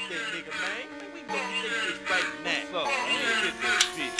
that nigga, man. We gonna get this right now. What's up? Let's get this bitch.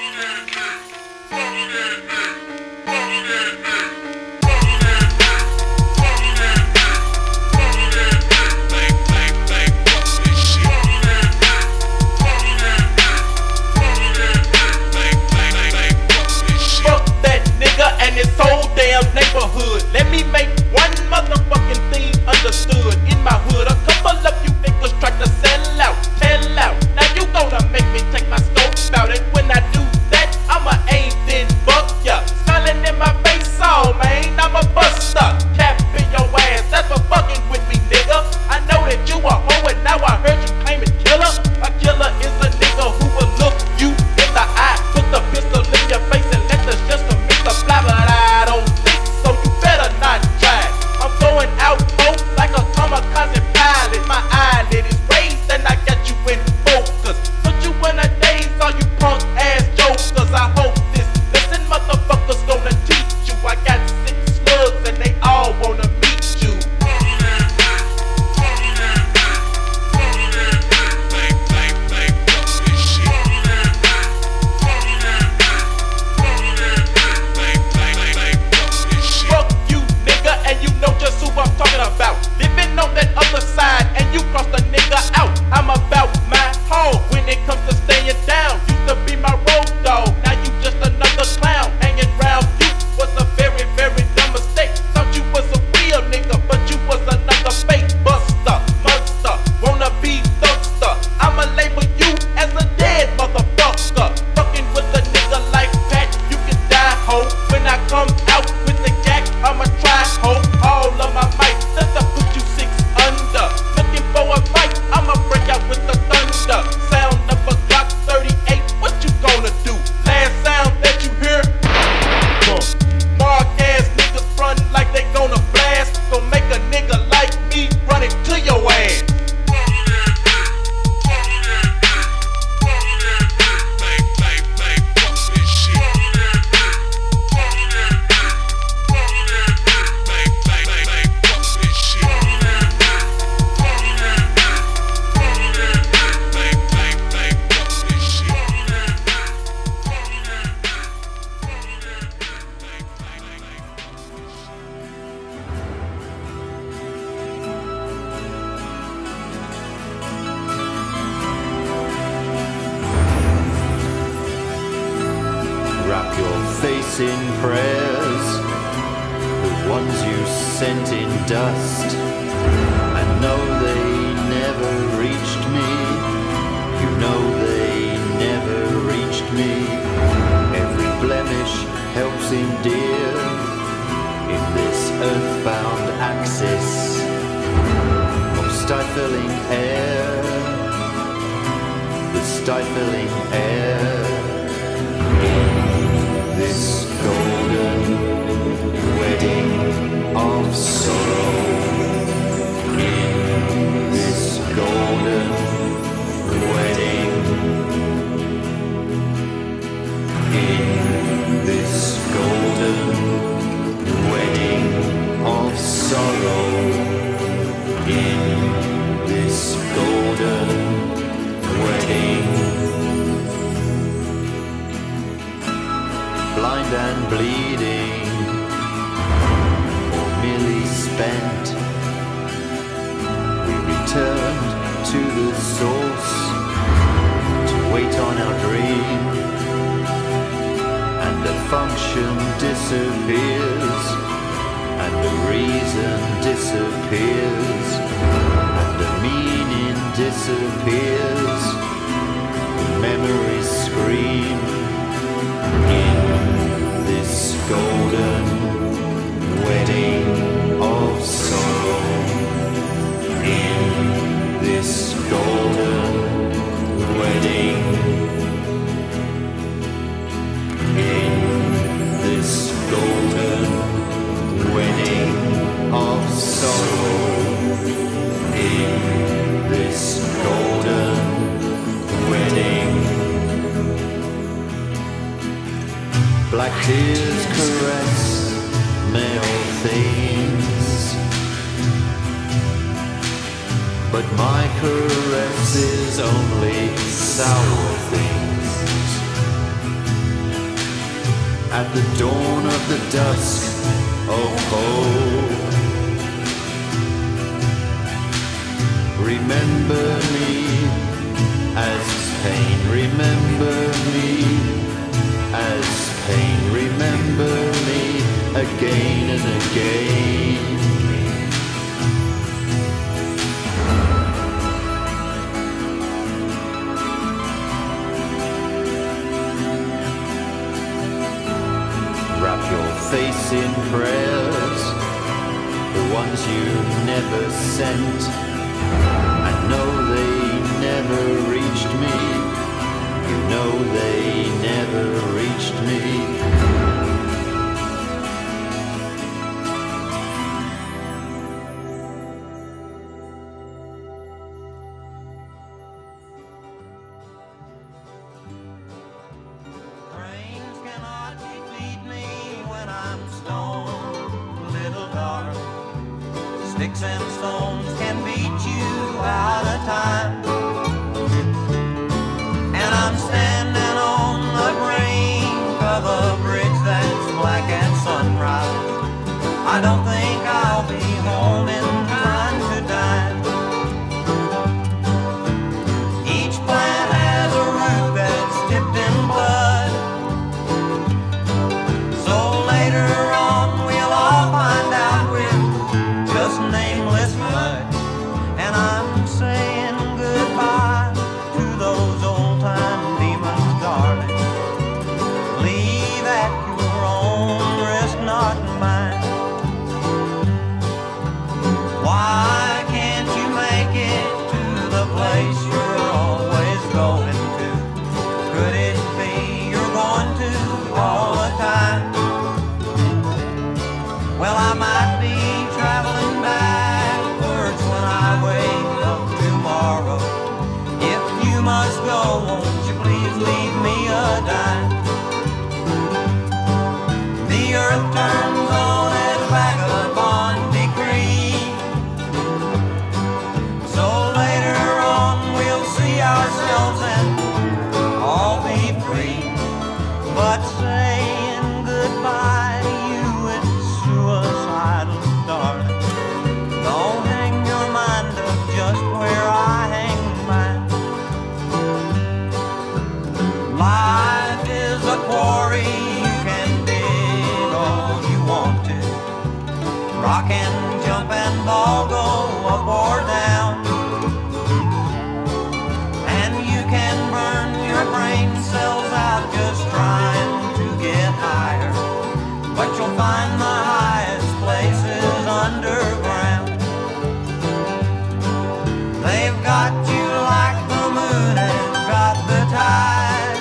Neighborhood. Let me make one motherfucking thing understood. In my hood, a couple of you niggas try to sell out, tell out. Now you gonna make me take my scope out. And when I do that, I'ma aim then buck ya. Smiling in my face, oh man, I'm a buster. Cap in your ass, that's for fucking with me, nigga. I know that you a hoe and now I heard you claiming killer. A killer is a nigga who will look you in the eye, put the pistol in your face and let the shit commit the fly. But I don't think so, you better not try. I'm going out cold like a kamikaze pilot. My eyelid is raised and I got you in focus. Put you in a daze, all you punk ass jokers. I hope this listen motherfuckers gonna teach you. I got 6 slugs and they all wanna meet you. Fuck you, nigga, and you know just who I'm talking about. Living on that other side and you cross the nigga out. I'm about my home when it comes to staying down. Used to be my road dog, now you just another clown. Hanging round you was a very, very dumb mistake. Thought you was a real nigga, but you was another fake buster, monster, wanna be thugster. I'ma label you as a dead motherfucker. Fucking with a nigga like that, you can die, ho. When I come out with the gat, I'ma try, ho. All of my might, just to put you 6 under. Looking for a fight, I'ma break out with the thunder. Sound of a Glock 38, what you gonna do? Last sound that you hear? Mark ass niggas run like they gonna blast. Gon' make a nigga like me run it to your ass. Wrap your face in prayers, the ones you sent in dust. I know they never reached me, you know they never reached me. Every blemish helps endear in this earthbound axis of stifling air, the stifling air. This golden wedding of sorrow, in this golden wedding, in this golden wedding of sorrow, in this golden wedding. Blind and bleeding, or merely spent, we returned to the source to wait on our dream, and the function disappears, and the reason disappears, and the meaning disappears, the memories scream. In this golden wedding of sorrow, in this golden wedding, in this golden wedding of sorrow, in this golden wedding. Black tears caress male things, but my caress is only sour things. At the dawn of the dusk, oh ho, remember me as pain, remember me as pain, remember me again and again. Wrap your face in prayers, the ones you never sent. I know they never reached me, you know they never reached me. Trains cannot defeat me when I'm stoned, little darling. Sticks and stones can beat you out of time. And I'm standing on the brink of a bridge that's black at sunrise. I don't think I'll be home in time to dine. Each plant has a root that's dipped in blood, so later on we'll all find out we're just nameless mud. And I'm saying goodbye to those old-time demons, darling. Leave at your own risk, not mine. Why can't you make it to the place you're always going to? Could it be you're going to all the time? Well, I might be traveling backwards when I wake up tomorrow. If you must go, won't you please leave me a dime? The earth turns on its vagabond decree, so later on we'll see ourselves and all be free. But saying goodbye to you is suicidal, darling. Don't hang your mind up just where I hang mine. Life is a quarry, you can dig all you want to. Rock and jump and ball go up or down. And you can burn your brain cells out just trying to get higher, but you'll find the highest places underground. They've got you like the moon has got the tide.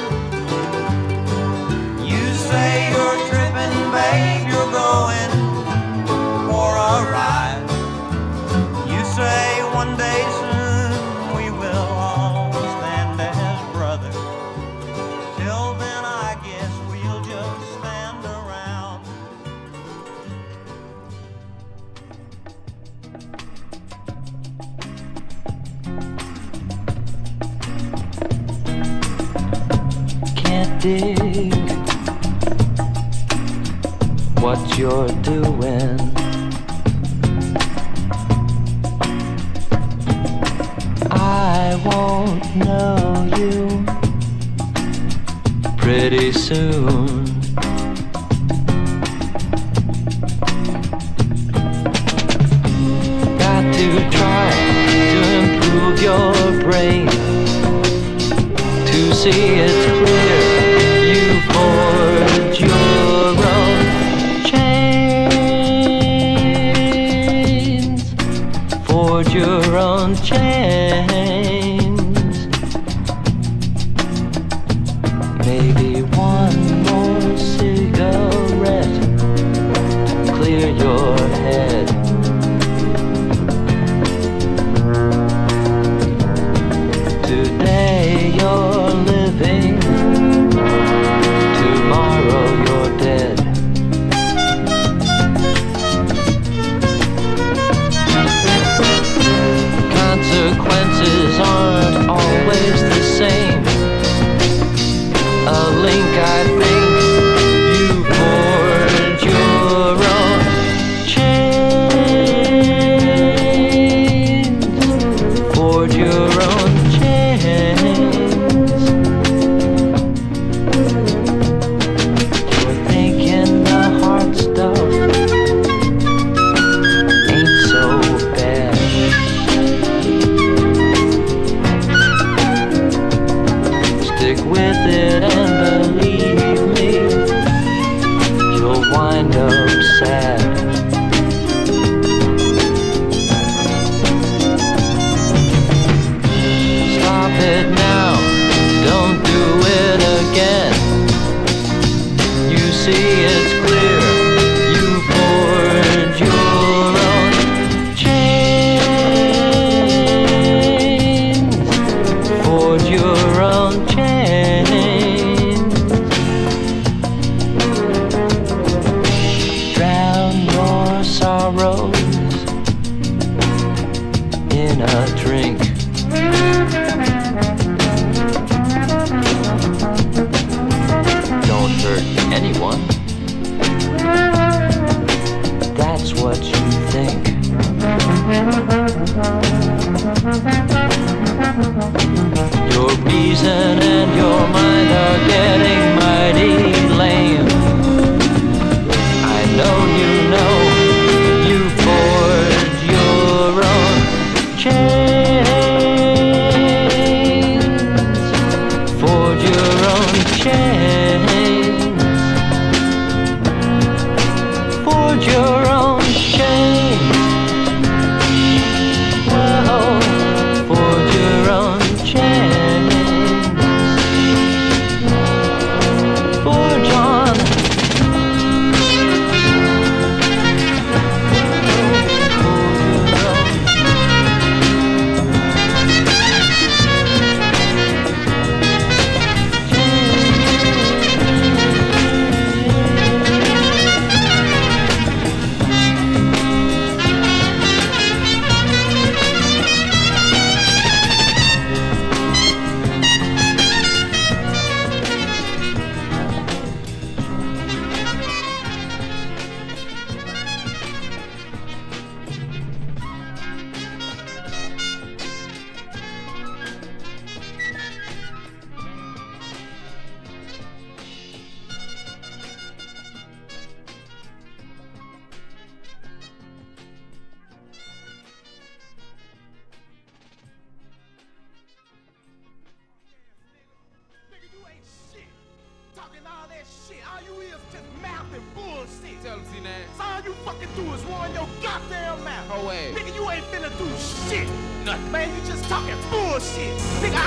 You say you're tripping, babe, you're going for a ride. You say one day soon we will all stand as brothers. Till then I guess we'll just stand around. Can't dig what you're doing. I won't know you pretty soon. Got to try to improve your brain to see it's clear. You forge your own chains, forge your own chains. Maybe one more cigarette to clear your head. Today you're living, tomorrow you're dead. Concert your own chains. You're thinking the hard stuff ain't so bad. Stick with it and believe me, you'll wind up sad. Stop it now, don't do it again. You see it's clear, you forge your own chains. Forge your own chains. Drown your sorrows in a drink. Don't hurt anyone. That's what you think. Your reason and your mind are getting mighty lame. I know you know you forge your own chains. Forge your own chains. Forge your own chains. Whoa. Forge your own chains. Forge on. Nigga, you ain't shit. Talking all that shit. All you is just mouth and bullshit. Tell him, C9. So all you fucking do is run your goddamn mouth. No way. Nigga, you ain't finna do shit. Nothing. Man, you just talking bullshit. Nigga,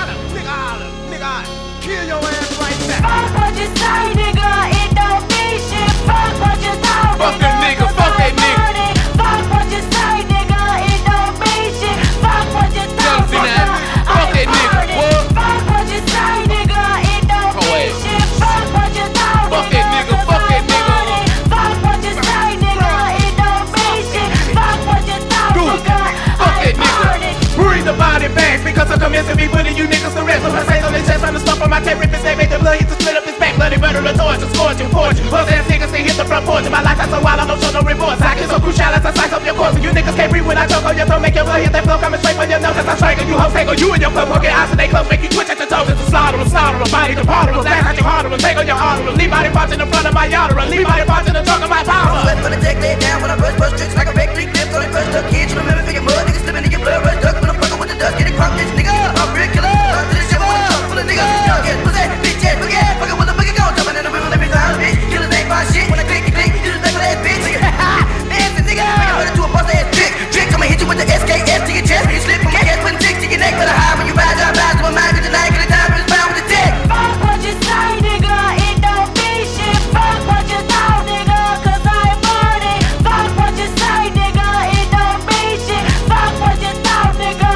I'll kill your ass right back. Fuck what you say, nigga, it don't mean shit. Fuck what you thought, Fuck that nigga, fuck that nigga. Fuck what you say, nigga, it don't mean shit. Fuck what you thought, Tell him, C9. Fuck that nigga. What? Fuck what you say, nigga, it don't No way. mean shit. Fuck what you thought, Fuck that nigga, fuck that nigga. Fuck what you say, nigga, it don't mean shit. Fuck what you thought, Dude, nigga, fuck that I nigga. heard it. Bring the body back because I'm commencing me putting you niggas to rest. When I say on his chest, on the stuff on my tape, rip his head, make the blood hit to split up his back. Bloody murder, a torch, a scorching forge. Buzz ass niggas they hit the front porch. My life's so wild, I don't show no remorse. I get so crucial as I slice up your corpse. And you niggas can't breathe when I choke on your throat. Make your blood hit that flow coming straight from your nose as I strangle you hoes. Tangle you and your club, poking eyes and they close. Make you twitch at your toes. It's a slaughter, body to powder. Blast out your heart, tangle your artery. Leave body parts in the front of my yard. Leave body parts in the trunk of my power. When the tech lay down, when I bust tricks like a big clip, so they bust up kids. Remember, figure mud, niggas slipping in your blood, rush duck. When I'm fucking with the dust, getting crunk, this nigga. I'm real killer. I'm to this shit, when I'm talking with a nigga. Young ass, what's that? Bitch ass, forget. Fucking with a boogie, go jumping in the river, let me clown, bitch. Killers ain't my shit. When I click, you just back with that bitch. Dancing, nigga. Run into a bust ass trick. I'ma hit you with the SKS to your chest. When you slip from my ass, putting six to your neck. But I high when you ride, drive by to my mind, cause tonight, cause the time is found with the tech. Fuck what you say, nigga, it don't mean shit. Fuck what you thought, nigga, cause I heard it. Fuck what you say, nigga, it don't mean shit. Fuck what you thought, nigga,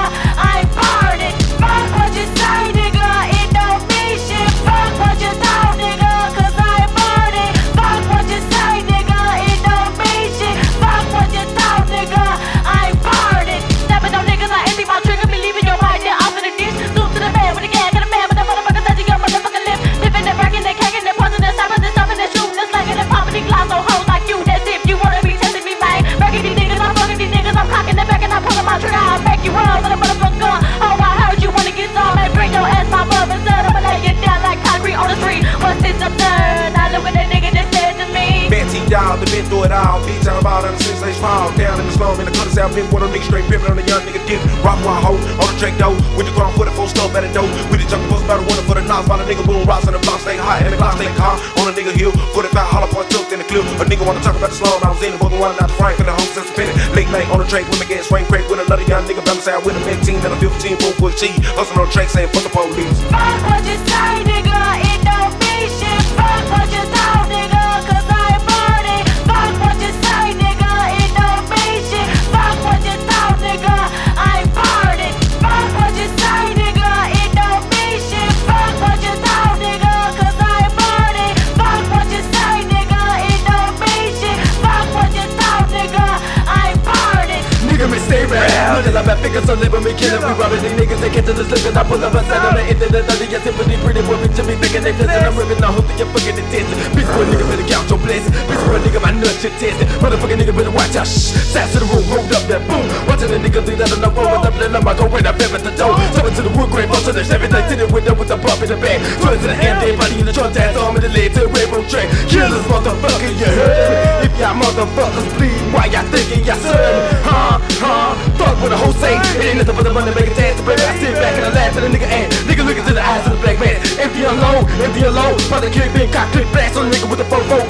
y'all that been through it all. Bitch, I'm about ever since they small. Down in the slum, in the country, I've been with a nigga straight pimpin' on the young nigga dip. Rock one hoe on the track though. With the ground for the full stuff at the dough. With the jungle post about a wonder for the knocks. While the nigga boom rocks and the block stay hot. And the block stay calm on a nigga hill. 45 hollow point tucked in the clip. A nigga wanna talk about the slum. I was in the book and wanted out the frame for the home since the penny. Late night on the track with my gas swing crack with another young nigga balance out with a 15 and a 15 boom full cheese. Hustling on the track saying fuck the police. Fuck what you say, nigga, it don't mean shit. Fuck what you thought, nigga, cause I ain't burning. Fuck what you say, nigga, it don't mean shit. Fuck what you thought, nigga, I ain't burning. Fuck what you say, nigga, it don't mean shit. Fuck what you thought, nigga, cause I ain't burning. Fuck what you say, nigga, it don't mean shit. Fuck what you thought, nigga, I ain't burning. Nigga, me stay rap. Until I'm at figures, so live me killing. We robbing these niggas, they get to the slip and I pull up a set on the internet. Under your sympathy, pretty women to me thinking they flexing. I'm ripping the hook to your fucking attention. Bitch, boy, nigga, better count your blessings. Bitch, boy, nigga, my nuts shit testing. Motherfucking nigga, better watch out. Shh, sass to the room, rolled up that boom. Watching the nigga leave that on the road with the blend up. I go right up at the door. Tell to the wood grain, bust to the Chevy, like to the window with the bump in the back. Twins in the hand, dead body in the trunk, ass arm in the leg to the railroad track. Killers, motherfucker, you heard me? If y'all motherfuckers bleed, why y'all thinking y'all son? Fuck what the whole say. It ain't nothing but the money make a dance. Baby, I sit back and I laugh at the nigga and nigga look into the eyes of the black man. Empty alone, empty alone. Father kick, big cock, click, blast on the nigga with the 4-4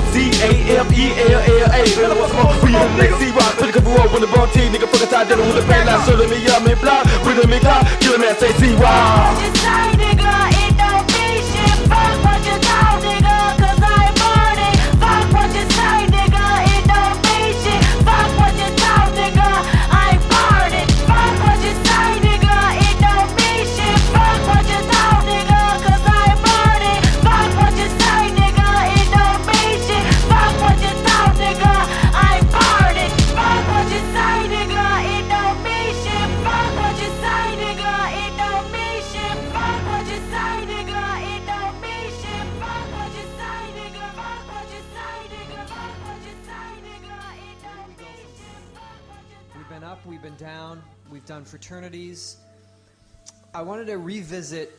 ROCAFELLA. Better what's more? We on the next C-Rock. Put the cover up with the bum T. Nigga fucking tie dinner with the band line. So let me up, me block. With a me clock. Kill a man, say C-Rock. Fuck what you say, nigga, it don't mean shit. Fuck what you thought, nigga, cause I ain't burning. Fuck what you say, nigga, it don't mean shit. Fuck what you thought, nigga, I ain't burning. Fuck what you say, nigga, it don't mean shit. Fuck what you thought, nigga, cause I ain't burning. Fuck what you say, nigga, it don't mean shit. Fuck what you thought, nigga, I ain't burning. Fuck what you say, nigga, it don't mean shit. Fuck what you say, nigga, it don't mean shit. Fuck what you say, nigga, it don't mean shit. Fuck what you say, nigga. Fuck what you say, nigga. Fuck what you say, nigga, it don't mean shit. Fuck what you We've been up, we've been down, we've done fraternities. I wanted to revisit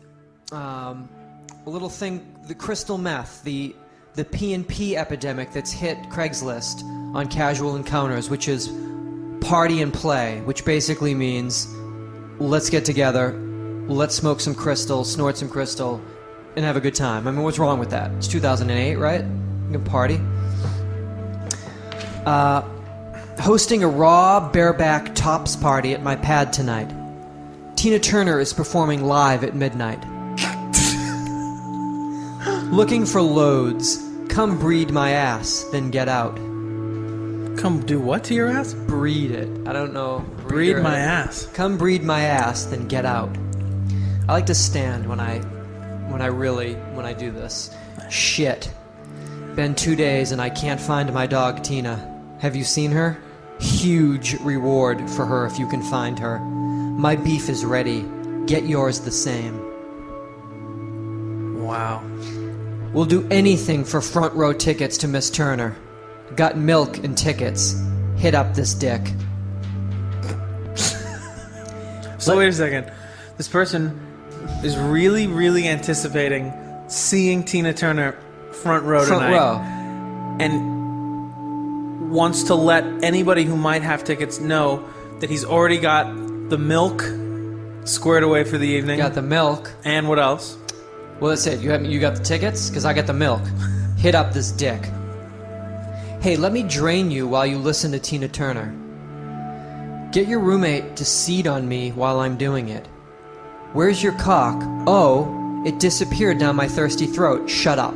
a little thing, the crystal meth, the P&P epidemic that's hit Craigslist on Casual Encounters, which is party and play, which basically means let's get together, let's smoke some crystal, snort some crystal, and have a good time. I mean, what's wrong with that? It's 2008, right? You can party. Hosting a raw, bareback tops party at my pad tonight. Tina Turner is performing live at midnight. Looking for loads. Come breed my ass, then get out. Come do what to your ass? Breed it. I don't know. Breed my ass. Come breed my ass, then get out. I like to stand when I do this. Shit. Been 2 days and I can't find my dog Tina. Have you seen her? Huge reward for her if you can find her. My beef is ready. Get yours the same. Wow. We'll do anything for front row tickets to Miss Turner. Got milk and tickets. Hit up this dick. So wait a second. This person is really, really anticipating seeing Tina Turner front row tonight. Front row. And wants to let anybody who might have tickets know that he's already got the milk squared away for the evening. Got the milk. And what else? Well, that's it. You got the tickets? Because I got the milk. Hit up this dick. Hey, let me drain you while you listen to Tina Turner. Get your roommate to seed on me while I'm doing it. Where's your cock? Oh, it disappeared down my thirsty throat. Shut up.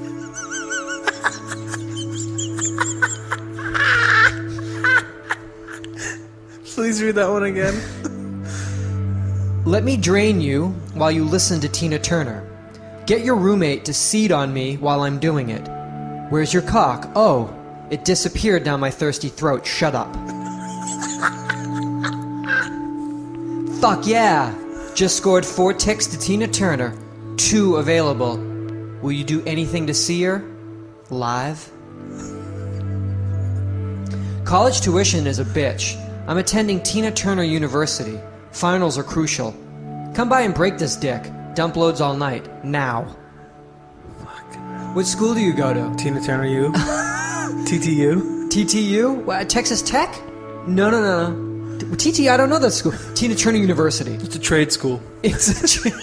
Please read that one again. Let me drain you while you listen to Tina Turner. Get your roommate to seed on me while I'm doing it. Where's your cock? Oh, it disappeared down my thirsty throat. Shut up. Fuck yeah! Just scored 4 ticks to Tina Turner. 2 available. Will you do anything to see her? Live? College tuition is a bitch. I'm attending Tina Turner University. Finals are crucial. Come by and break this dick. Dump loads all night. Now. Fuck. What school do you go to? Tina Turner, you? TTU? TTU? What, Texas Tech? No. TTU, I don't know that school. Tina Turner University. It's a trade school. It's a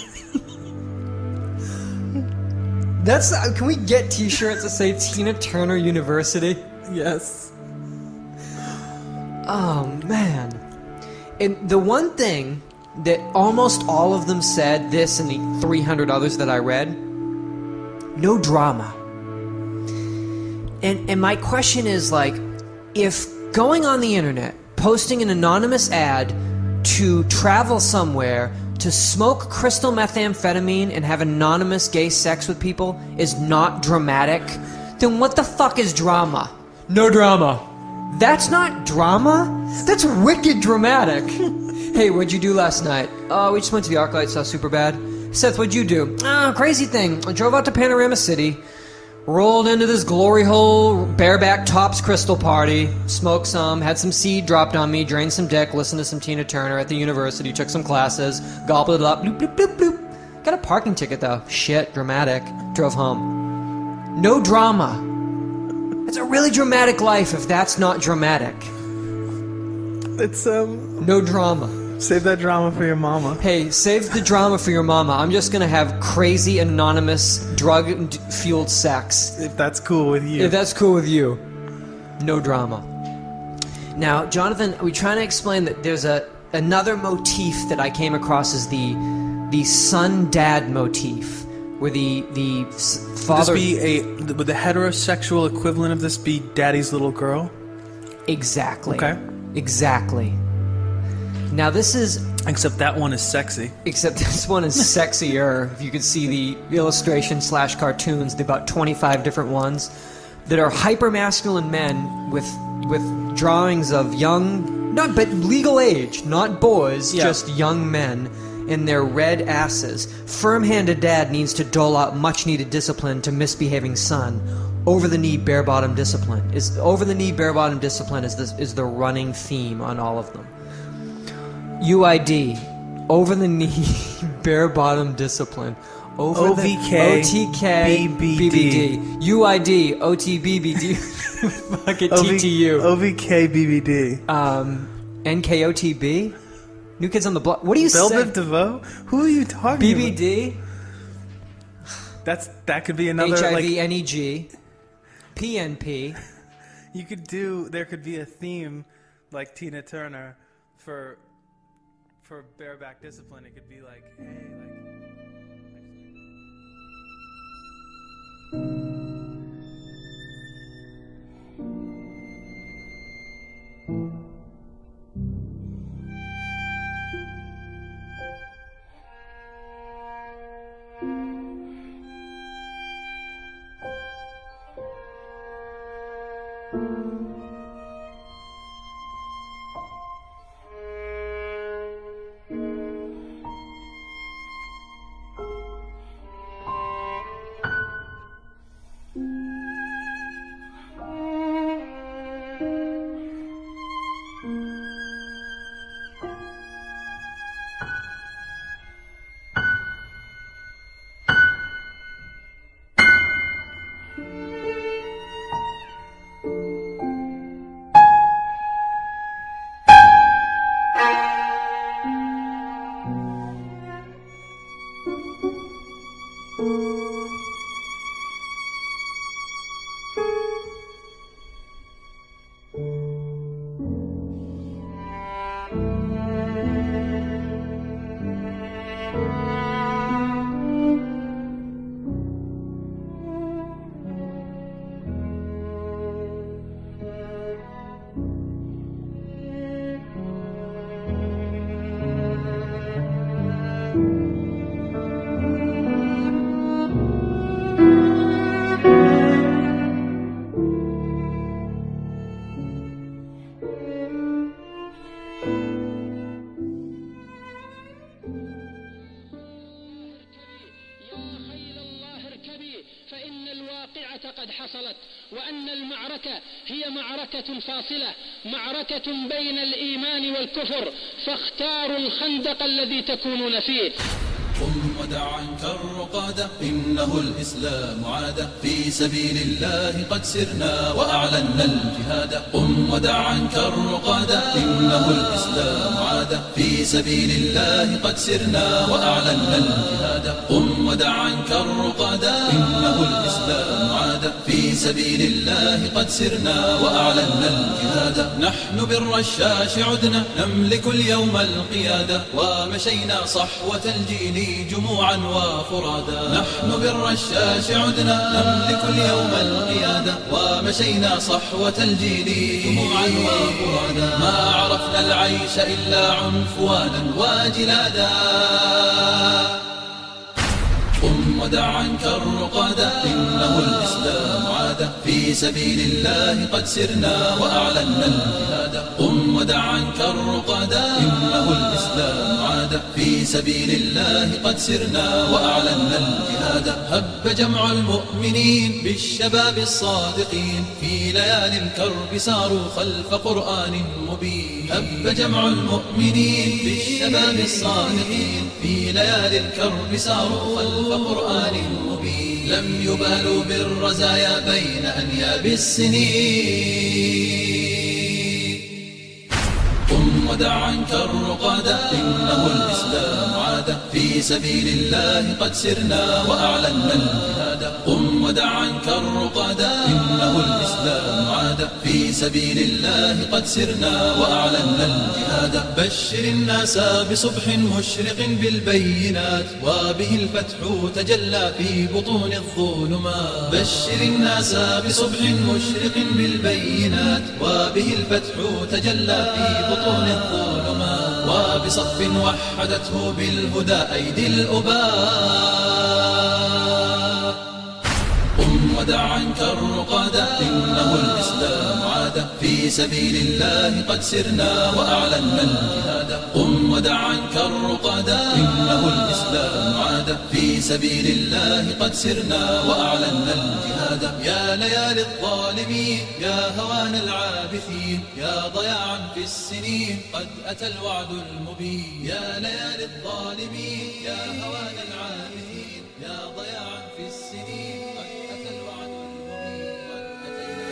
That's. Can we get T-shirts that say Tina Turner University? Yes. Oh man. And the one thing that almost all of them said, this and the 300 others that I read, no drama. And my question is, like, if going on the internet, posting an anonymous ad to travel somewhere to smoke crystal methamphetamine and have anonymous gay sex with people is not dramatic, then what the fuck is drama? No drama. That's not drama? That's wicked dramatic. Hey, what'd you do last night? Oh, we just went to the ArcLight, saw Superbad. Seth, what'd you do? Crazy thing. I drove out to Panorama City, rolled into this glory hole, bareback tops crystal party, smoked some, had some seed dropped on me, drained some dick, listened to some Tina Turner at the university, took some classes, gobbled it up, bloop, bloop, bloop, bloop. Got a parking ticket though. Shit, dramatic. Drove home. No drama. It's a really dramatic life if that's not dramatic. It's, No drama. Save that drama for your mama. Hey, save the drama for your mama. I'm just gonna have crazy, anonymous, drug-fueled sex. If that's cool with you. If that's cool with you. No drama. Now, Jonathan, we're trying to explain that there's another motif that I came across as the son-dad motif, where the father... Would the heterosexual equivalent of this be daddy's little girl? Exactly. Okay. Exactly. Now this is... Except that one is sexy. Except this one is sexier. If you could see the illustration/cartoons, the about 25 different ones that are hyper-masculine men with drawings of young, but legal age, not boys, just young men in their red asses. Firm-handed dad needs to dole out much-needed discipline to misbehaving son. Over-the-knee, bare-bottom discipline is the running theme on all of them. UID, over-the-knee, bare-bottom discipline. OVK, OTK, BBD. UID, OTBBD. Fuck it, TTU. OVK, BBD. NKOTB? New Kids on the Block. What do you say? Belle Biv DeVoe? Who are you talking about? BBD? That could be another, HIV-NEG. PNP. There could be a theme like Tina Turner for bareback discipline. It could be like, hey, قد حصلت وأن المعركة هي معركة فاصلة، معركة بين الإيمان والكفر، فاختاروا الخندق الذي تكونون فيه. قم ودع عنك الرقادة إنه الإسلام عادة في سبيل الله قد سرنا وأعلنا الجهاد قم ودع عنك الرقادة إنه الإسلام عادة في سبيل الله قد سرنا وأعلنا الجهاد قم ودع عنك الرقادة إنه الإسلام عادة في سبيل الله قد سرنا وأعلنا الجهاد نحن بالرشاش عدنا نملك اليوم القيادة ومشينا صحوة الجيل جموعا وفرادا نحن بالرشاش عدنا نملك اليوم القيادة ومشينا صحوة الجيل جموعا وفرادا ما عرفنا العيش إلا عنفوانا وجلادا قم ودع عنك الرقادة إنه الإسلام عادة في سبيل الله قد سرنا وأعلنا الجهاد قم ودع عنك الرقادة إنه الإسلام عادة في سبيل الله قد سرنا وأعلنا الجهاد هب جمع المؤمنين بالشباب الصادقين في ليالي الكرب ساروا خلف قرآن مبين هب جمع المؤمنين بالشباب الصادقين في ليالي الكرب ساروا خلف قرآن مبين لم يبالوا بالرزايا بين أنياب السنين قم ودع عنك الرقادة إنه الإسلام عادة في سبيل الله قد سرنا وأعلنا الجهاد قم ودع عنك الرقادة إنه الإسلام عادة في سبيل الله قد سرنا وأعلنا الجهاد بشر الناس بصبح مشرق بالبينات وبه الفتح تجلى في بطون الظلمات بشر الناس بصبح مشرق بالبينات وبه الفتح تجلى في بطون الظلمات وبصف وحدته بالهدى أيدي الأباء قم ودع عنك الرقادة إنه الإسلام عادة في سبيل الله قد سرنا وأعلنا الجهاد قم ودع عنك الرقادة إنه الإسلام عادة في سبيل الله قد سرنا وأعلنا الجهاد يا ليالي الظالمين يا هوان العابثين يا ضياعا في السنين قد أتى الوعد المبين يا ليالي الظالمين يا هوان العابثين يا ضياعا في السنين قد أتى الوعد المبين قد أتينا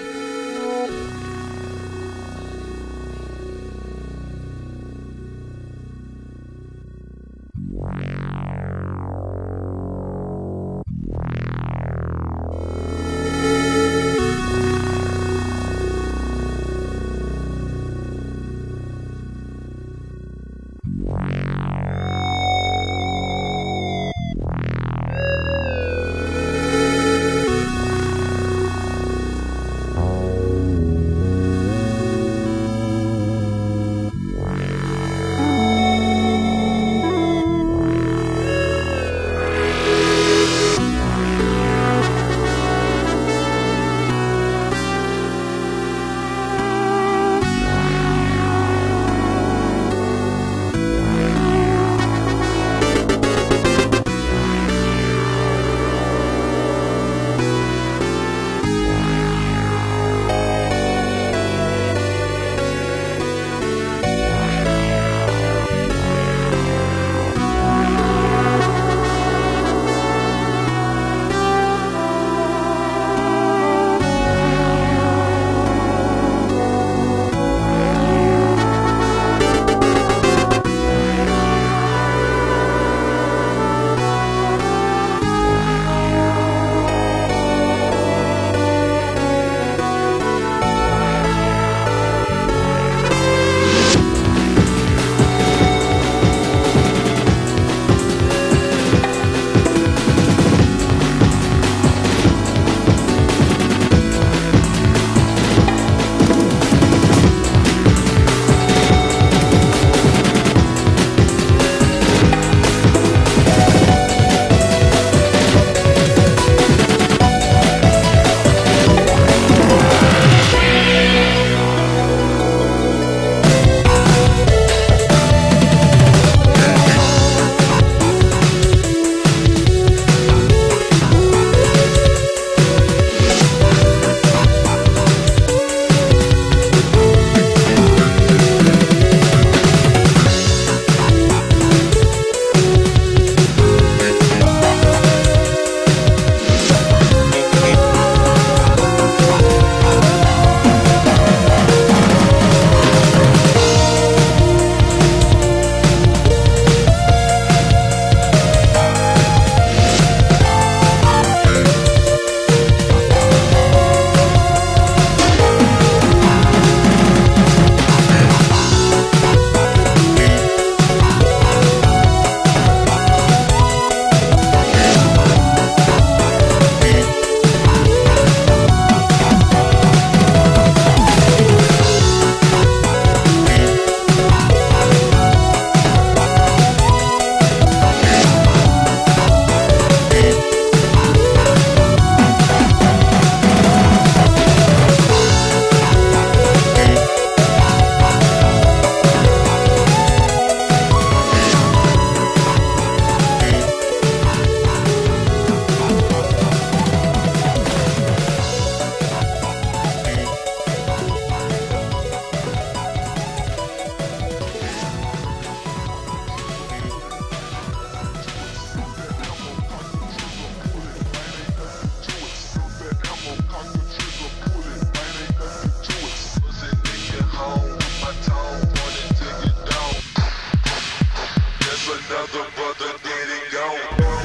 another brother dead and gone.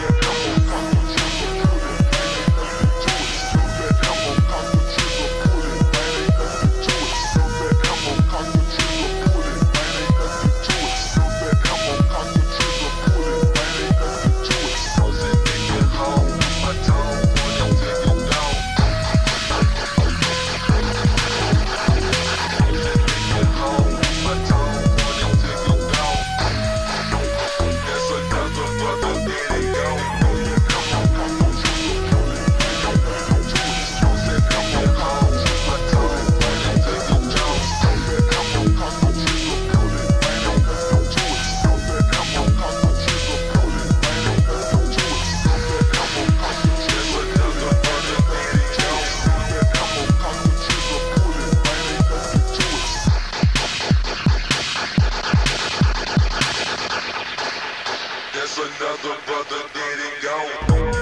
Another brother dead and gone.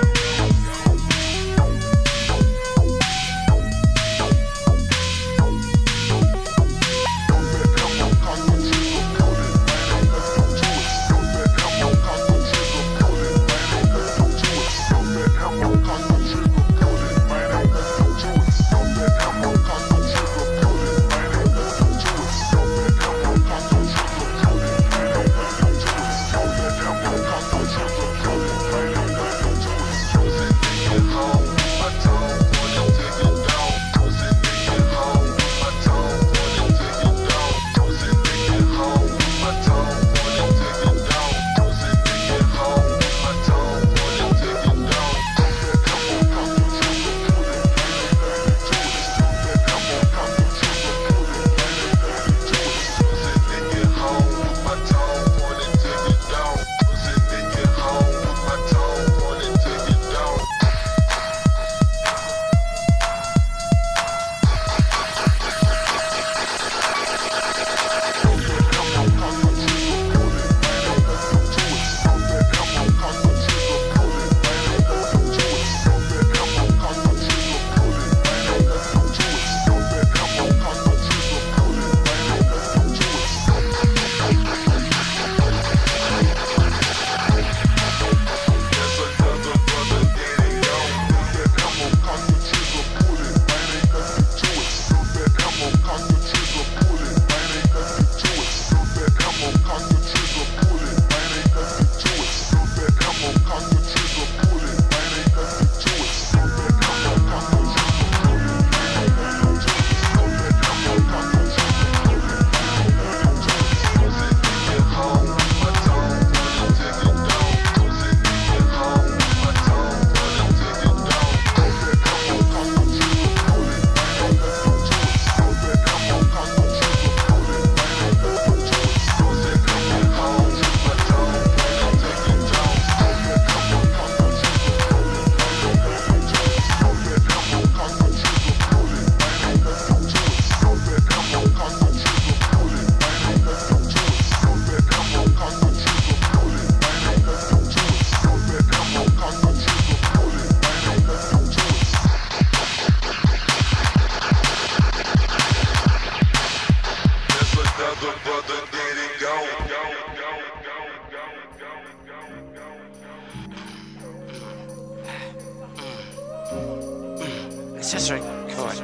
Let's just record.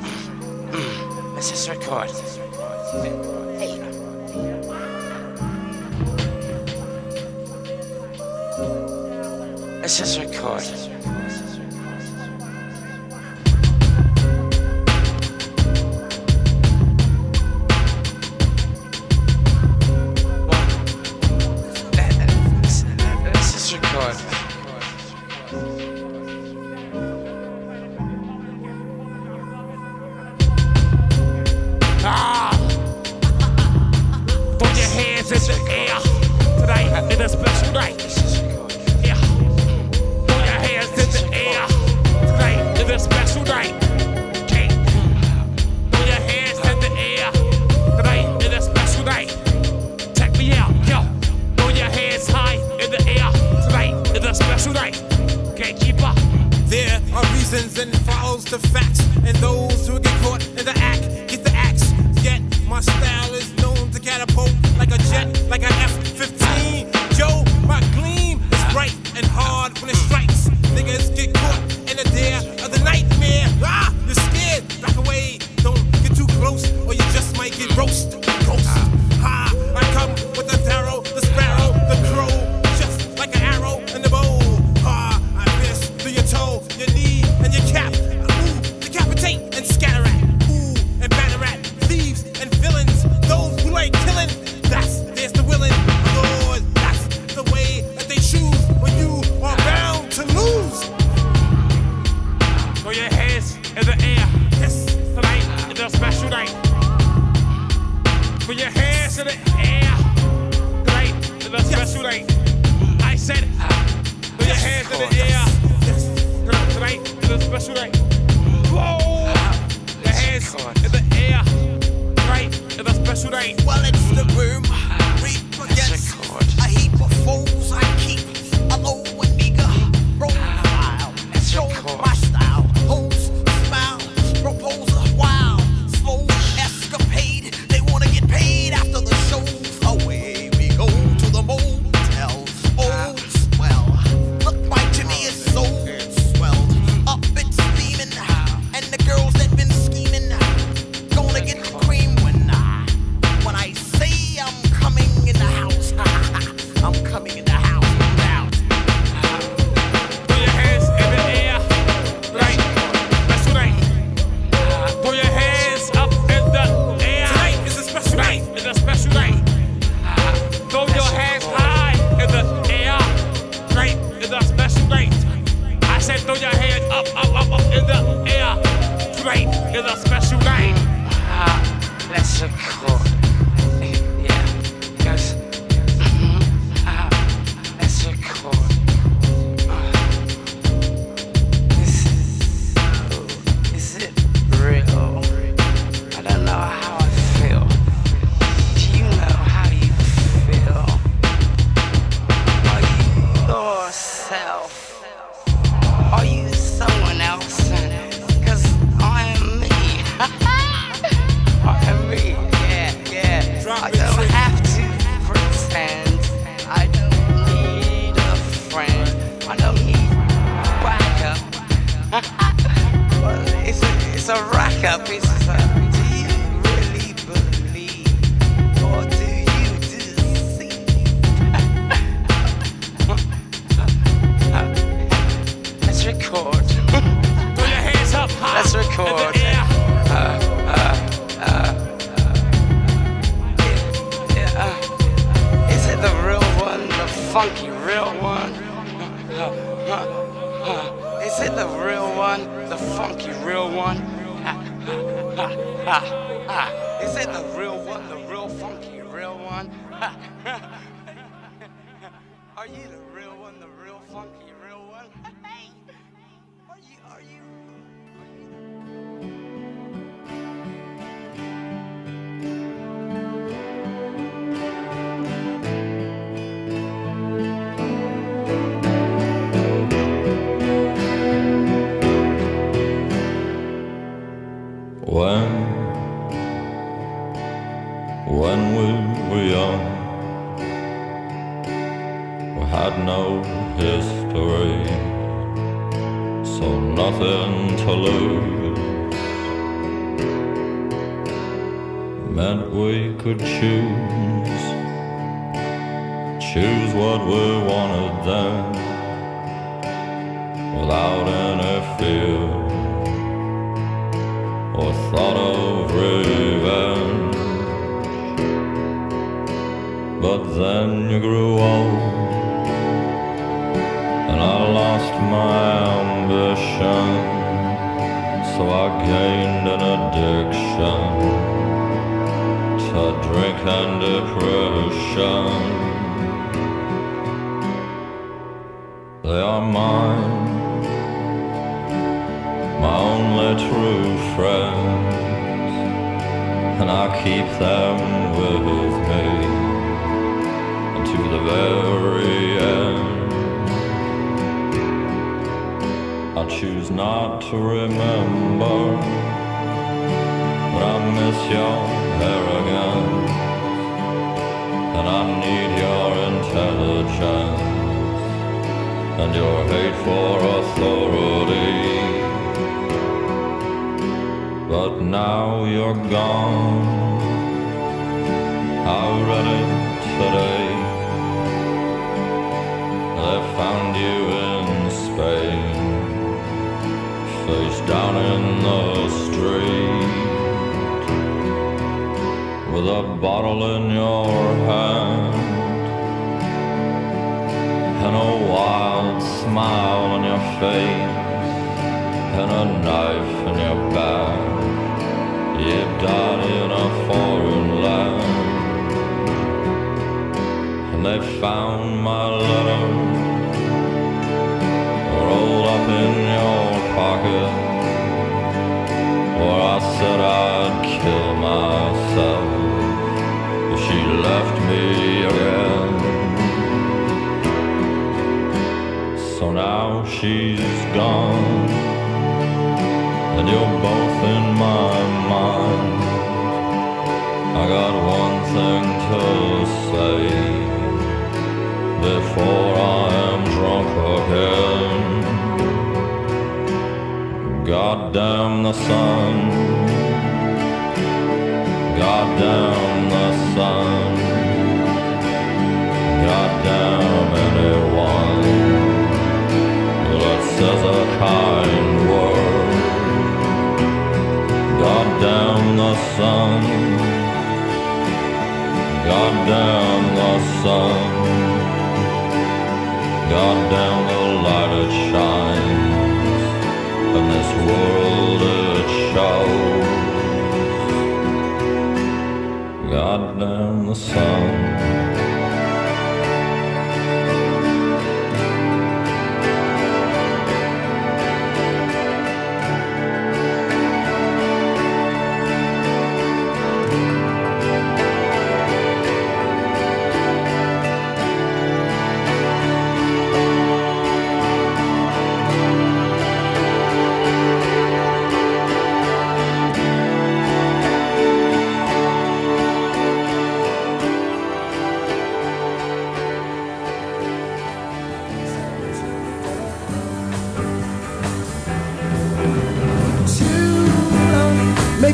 Let's just record. Hey. Let's just record. Let's just record. Put your hands in the air. Tonight is a special night. Yeah. Put your hands in the air. Tonight is a special night. Okay. Put your hands in the air. Tonight is a special night. Check me out, yo. Put your hands high in the air. Tonight is a special night. Okay, keep up. There are reasons and follows to facts, and those who get caught in the act get the axe. Yet my style is known to catapult like a jet, like an F-15. Yo, yourself? Are you someone else? 'Cause I am me. I am me, yeah. I don't have to pretend. I don't need a friend. I don't need backup. Well, it's a rack up. It's a, do you really believe? Or do you deceive? Let's record. Throw your hands up high. Let's record. In the air. Is it the real one, the funky real one? Is it the real one, the funky real one? Is it the real one, the real funky real one? Are you the real one, the real funky real one? Are you? When we were young, we had no history, so nothing to lose. Meant we could choose what we wanted then, without any fear or thought of revenge. But then you grew old, and I lost my ambition, so I gained an addiction to drink and depression. They are mine, my only true friends, and I keep them with me to the very end. I choose not to remember, but I miss your arrogance, and I need your intelligence and your hate for authority. But now you're gone, I read it today. They found you in Spain, face down in the street, with a bottle in your hand and a wild smile on your face and a knife in your back. You died in a foreign land, and they found my letter rolled up in your pocket, where I said I'd kill myself if she left me again. So now she's gone, and you're both in my mind. I got one thing to say before I am drunk again. God damn the sun, God damn the sun, God damn anyone that says a kind word. God damn the sun, God damn the sun, God damn the light it shines, and this world it shows. God damn the sun.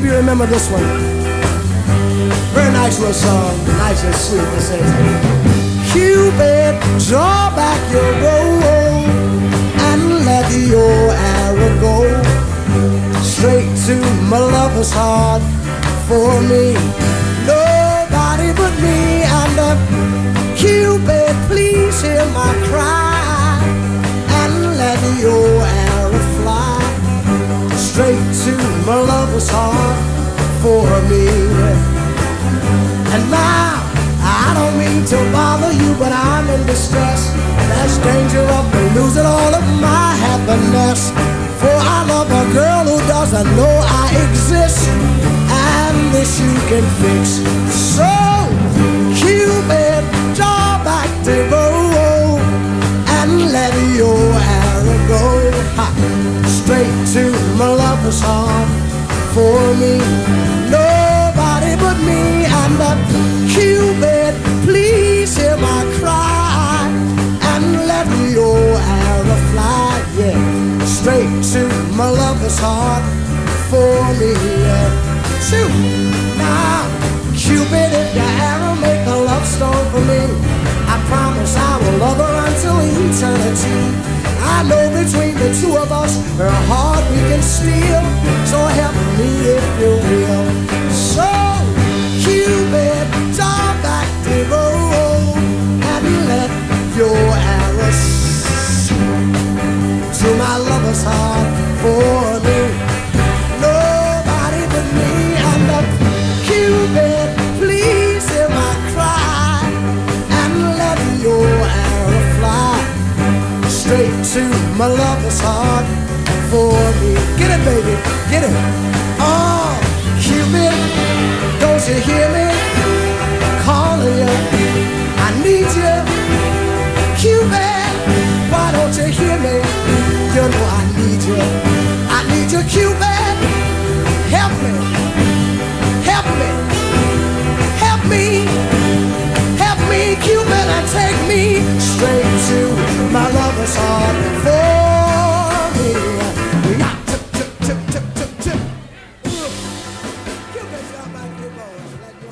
if you remember this one. Very nice little song, nice and sweet. It says, Cupid, draw back your bow and let your arrow go straight to my lover's heart. For me, nobody but me. And Cupid, please hear my cry and let your arrow fly straight to my lover's heart. For me. And now, I don't mean to bother you, but I'm in distress. There's danger of me losing all of my happiness. For I love a girl who doesn't know I exist, and this you can fix. So, Cupid, draw back the bow and let your arrow go straight to my lover's heart. For me, nobody but me. And Cupid, please hear my cry and let your arrow fly, yeah, straight to my lover's heart. For me, shoot. Now, Cupid, if your arrow make a love stone for me, I promise I will love her until eternity. I know between the two of us, her heart we can steal. So help me if you will. So, Cupid, draw back the bow and let your arrow to my lover's heart. For me, nobody but me. And Cupid, please hear my cry and let your arrow fly straight to my lover's heart. For me, get it, baby, get it. Oh, Cupid, don't you hear me calling you? I need you, Cupid. Why don't you hear me? You know I need you. I need you, Cupid. Help me, help me, help me, help me, Cupid, and take me straight to my lover's heart. For me, yeah. Tip, tip, tip, tip, tip, tip. Cupid, drop back your bow.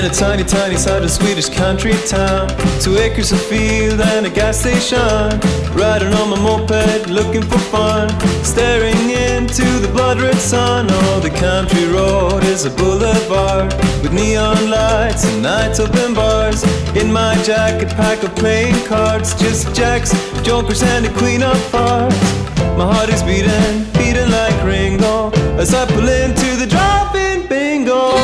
In a tiny, tiny southern Swedish country town, 2 acres of field and a gas station. Riding on my moped, looking for fun, staring into the blood-red sun. Oh, the country road is a boulevard with neon lights and night open bars. In my jacket pack of playing cards, just jacks, jokers and the queen of hearts. My heart is beating, beating like Ringo as I pull into the drive-in bingo.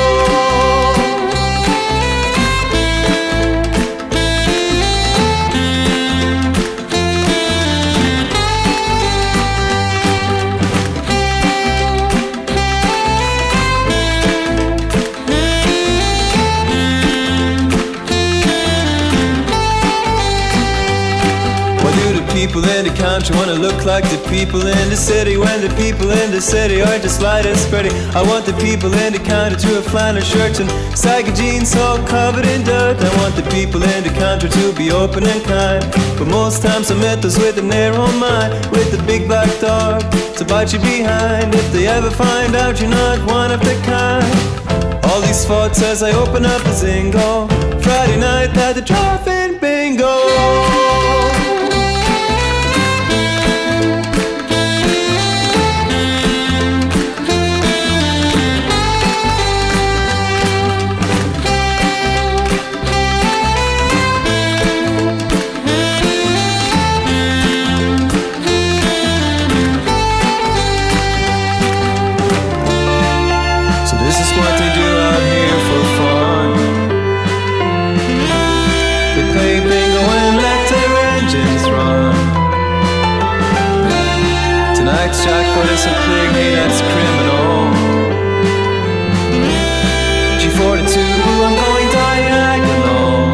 People in the country wanna look like the people in the city, when the people in the city are just light and spready. I want the people in the country to have flannel shirts and saggy jeans all covered in dirt. I want the people in the country to be open and kind, but most times I met those with a narrow mind, with the big black dog to bite you behind if they ever find out you're not one of the kind. All these thoughts as I open up a Zingo, Friday night at the drive-in bingo. Jack, or is a pig, hey, that's criminal. G42, I'm going diagonal.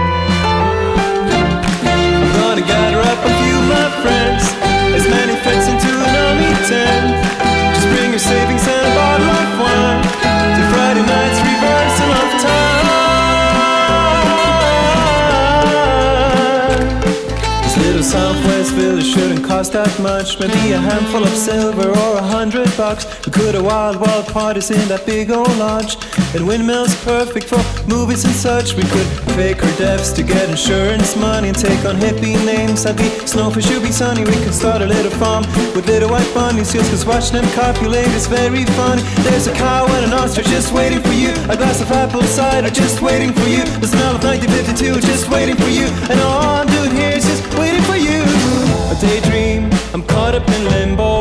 I'm gonna gather up a few of my friends, as many fits into an army tent. Just bring your savings and a bottle of wine to Friday night's reversal of time. This little Southwest village shouldn't cost that much, maybe a handful of silver or $100. We could have wild parties in that big old lodge, and windmills perfect for movies and such. We could fake our deaths to get insurance money and take on hippie names. I'd be Snowfish, you'd be Sunny. We could start a little farm with little white bunnies, just cause watching them copulate is very funny. There's a cow and an ostrich just waiting for you, a glass of apple cider just waiting for you, the smell of 1952 just waiting for you, and all I'm doing here is just waiting for you. A daydream, I'm caught up in limbo.